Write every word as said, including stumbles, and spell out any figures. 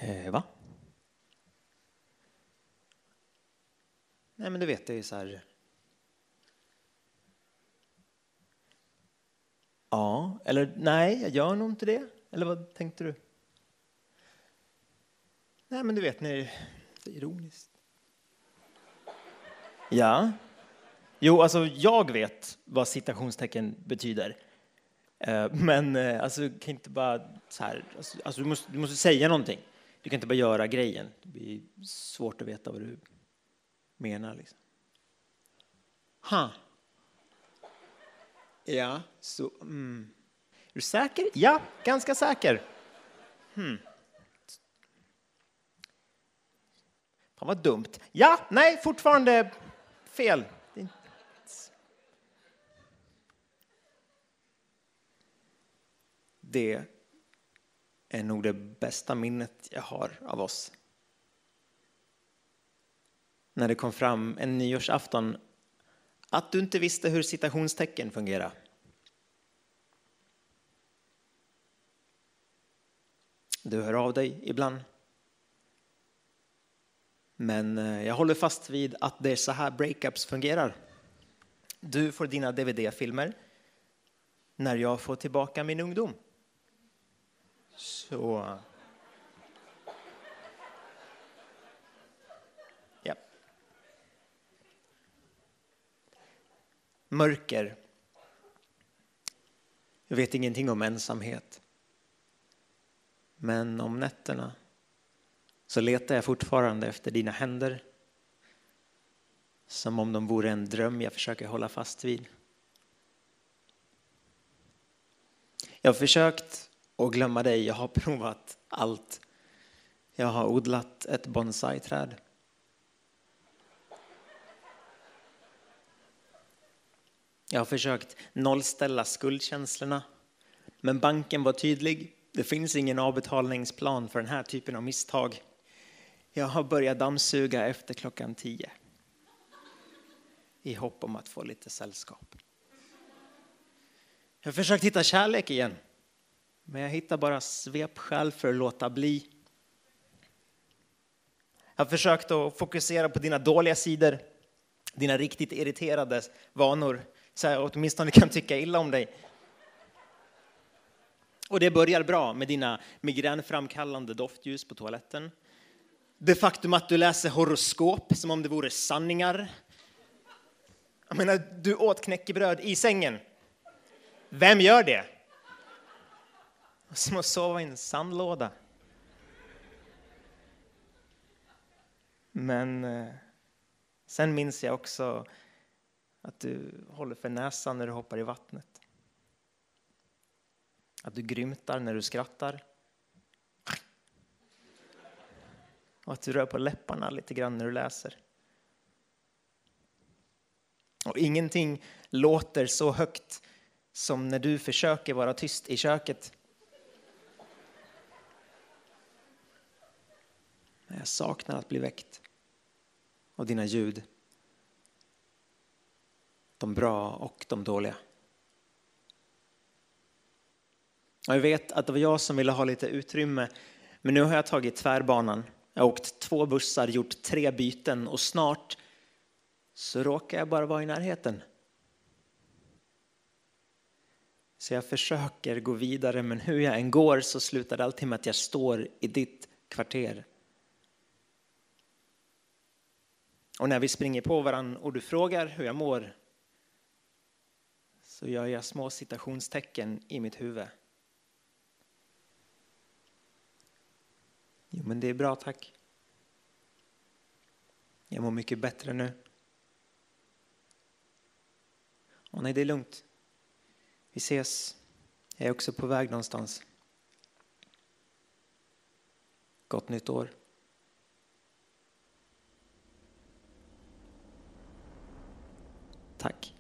Eh, va? Nej, men du vet, det är så här. Ja, eller nej, jag gör nog inte det. Eller vad tänkte du? Nej, men du vet, nej, det är ironiskt. Ja. Jo, alltså jag vet vad citationstecken betyder. Eh, men eh, alltså kan inte bara så här, alltså, alltså du måste du måste säga någonting. Du kan inte bara göra grejen. Det blir svårt att veta vad du menar liksom. Ha. Ja, så mm. Är du säker? Ja, ganska säker. Hmm. Fan vad dumt. Ja, nej, fortfarande fel. Det är nog det bästa minnet jag har av oss. När det kom fram en nyårsafton att du inte visste hur citationstecken fungerar. Du hör av dig ibland. Men jag håller fast vid att det är så här breakups fungerar. Du får dina D V D-filmer när jag får tillbaka min ungdom. Så... Ja. Mörker. Jag vet ingenting om ensamhet. Men om nätterna så letar jag fortfarande efter dina händer. Som om de vore en dröm jag försöker hålla fast vid. Jag har försökt att glömma dig. Jag har provat allt. Jag har odlat ett bonsai-träd. Jag har försökt nollställa skuldkänslorna. Men banken var tydlig. Det finns ingen avbetalningsplan för den här typen av misstag. Jag har börjat dammsuga efter klockan tio. I hopp om att få lite sällskap. Jag har försökt hitta kärlek igen. Men jag hittar bara svepskäl för att låta bli. Jag har försökt att fokusera på dina dåliga sidor. Dina riktigt irriterade vanor. Så jag åtminstone kan tycka illa om dig. Och det börjar bra med dina migränframkallande doftljus på toaletten. Det faktum att du läser horoskop som om det vore sanningar. Jag menar, du åt knäckebröd i sängen. Vem gör det? Som att sova i en sandlåda. Men eh, sen minns jag också att du håller för näsan när du hoppar i vattnet. Att du grymtar när du skrattar. Och att du rör på läpparna lite grann när du läser. Och ingenting låter så högt som när du försöker vara tyst i köket. Men jag saknar att bli väckt av dina ljud. De bra och de dåliga. Och jag vet att det var jag som ville ha lite utrymme. Men nu har jag tagit tvärbanan. Jag har åkt två bussar, gjort tre byten och snart så råkar jag bara vara i närheten. Så jag försöker gå vidare, men hur jag än går så slutar det alltid med att jag står i ditt kvarter. Och när vi springer på varann och du frågar hur jag mår så gör jag små citationstecken i mitt huvud. Jo, men det är bra, tack. Jag mår mycket bättre nu. Och nej, det är lugnt. Vi ses. Jag är också på väg någonstans. Gott nytt år. Tack.